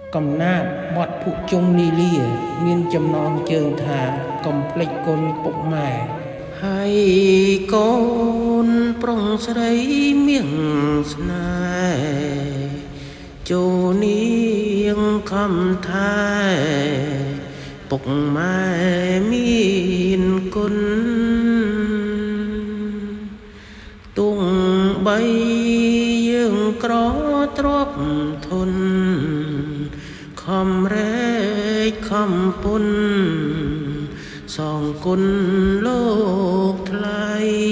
កំណាតបត់ភុជុំលីលាមានចំណងជើងថាកំភ្លេចគុណពុកម៉ែហើយកូនប្រុងស្រីមៀងស្នេហ៍ចូលនាងខំថែពុកម៉ែមានគុណទុំបីយើងក្រទ្រព្យធនខំរែកខំពុនសងគុណលោកថ្លៃ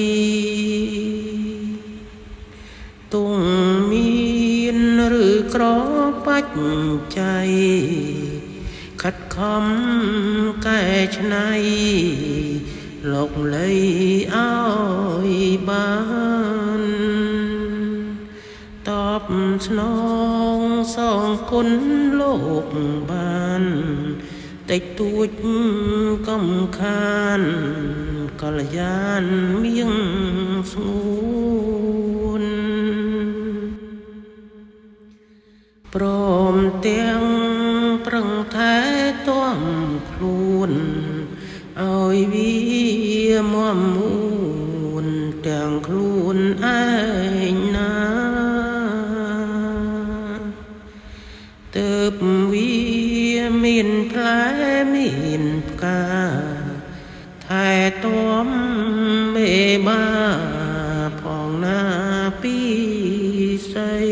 ទុំមានឬក្របច្ច័យខិតខំកែច្នៃលោកលៃឲ្យបានតបស្នងសងគុណលោកបានតិចតួចកំខានកល្យានមៀងស្ងួនព្រមទាំងប្រឹងថែទាំខ្លួនឲ្យវាមមួនទាំងខ្លួនឯងណាទើបវាមានផ្លែមានផ្កាថែទាំមេបាផងណាពីស្អី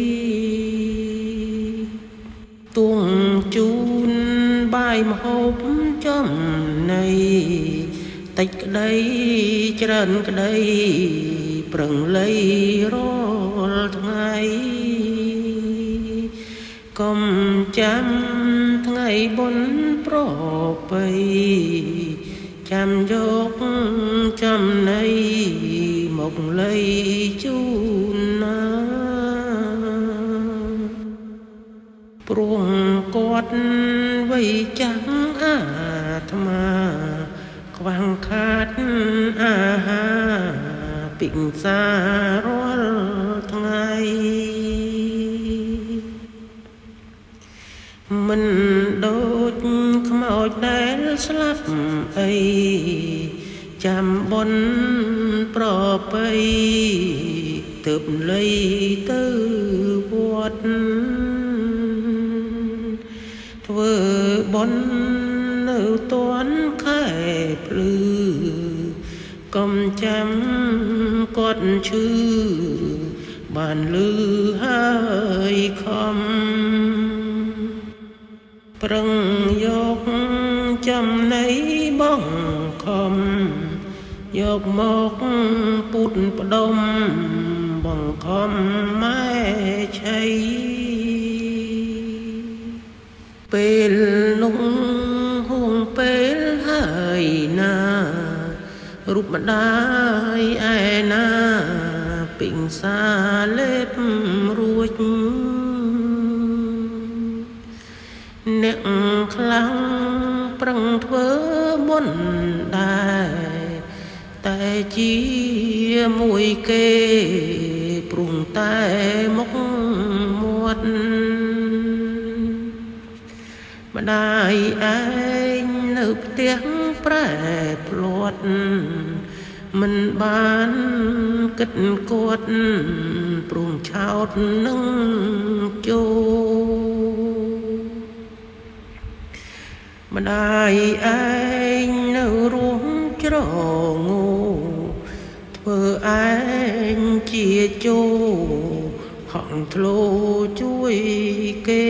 ទុំជូនបាយម្ហូបចំណីតិចក្តីច្រើនក្តីប្រឹងលៃរាល់ថ្ងៃកុំចាំថ្ងៃបុណ្យប្រពៃចាំយកចំណីមកលៃជូនណាព្រោះគាត់វ័យចាំងអាត្មាខ្វះខាតអាហារពិសារាល់ថ្ងៃមិនដូចខ្មោចដែលស្លាប់អីចាំបុណ្យប្រពៃទើបលៃទៅវត្តធ្វើបុណ្យនៅទាន់ខែភ្លឺកុំចាំគាត់ឈឺបានលឺហើយខំប្រឹងយកចំណៃបងខំយកមកពុតផ្ដុំបង្ខំម៉ែឆៃពេលនោះហួងពេលហើយណារូបម្ដាយឯណាពិងសាលេបរួចអ្នកខ្លាំងប្រឹងធ្វើបុណ្យដែរតែជាមួយគេព្រុងតែមុខមាត់ម្ដាយឯងនៅផ្ទះប្រែព្រាត់មិនបានគិតគួតព្រុងឆោតនឹងជោម្ដាយឯងនៅរួមច្រងូធ្វើឯងជាជោហងធ្លោជួយគេ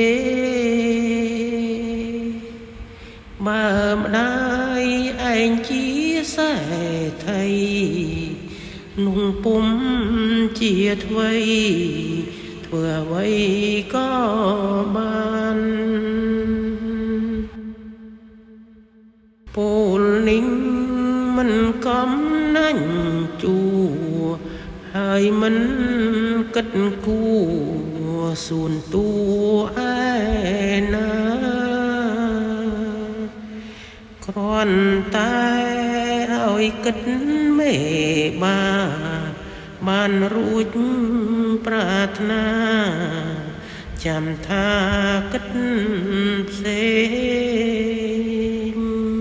បើម្ដាយឯងជាសេដ្ឋីนุ่งពុំជាថ្វីធ្វើអ្វីក៏បានពលនេះមិនកំណាញ់ជួហើយមិនគិតគួសួនតួឯណាគ្រាន់តែឲ្យគិតមេបានរួចប្រាថ្នាចាំថាគិតផ្សេង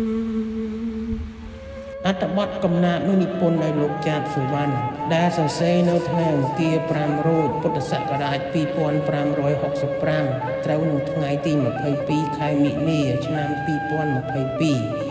អត្ថបទកំណាព្យនិពន្ធដោយលោកចាតសុវណ្ណដែលសរសេរនៅថ្ងៃអង្គារ5រោចពុទ្ធសករាជ2565ត្រូវនឹងថ្ងៃទី22ខែមិនិនាឆ្នាំ2022